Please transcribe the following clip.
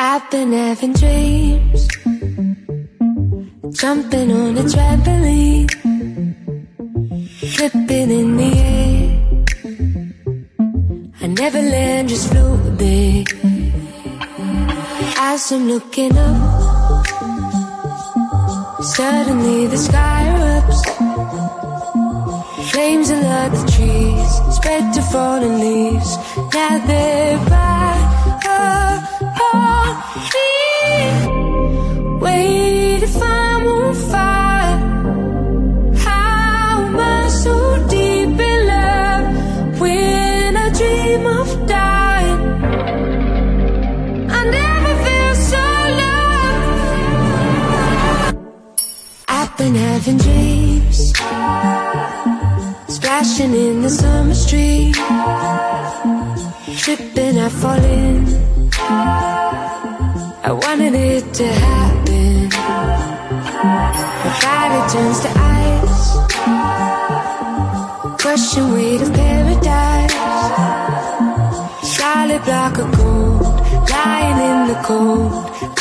I've been having dreams, jumping on a trampoline, flipping in the air. I never land, just floating. As I'm looking up, suddenly the sky erupts. Flames alert the trees, spread to fallen leaves. Now they're by me. Wait if I'm on fire. How am I so deep in love when I dream of dying? I never feel so loved. I've been having dreams, splashing in the summer stream, tripping, I fall in. I wanted it to happen. My body turns to ice, crushing weight of paradise. Solid block of gold, lying in the cold,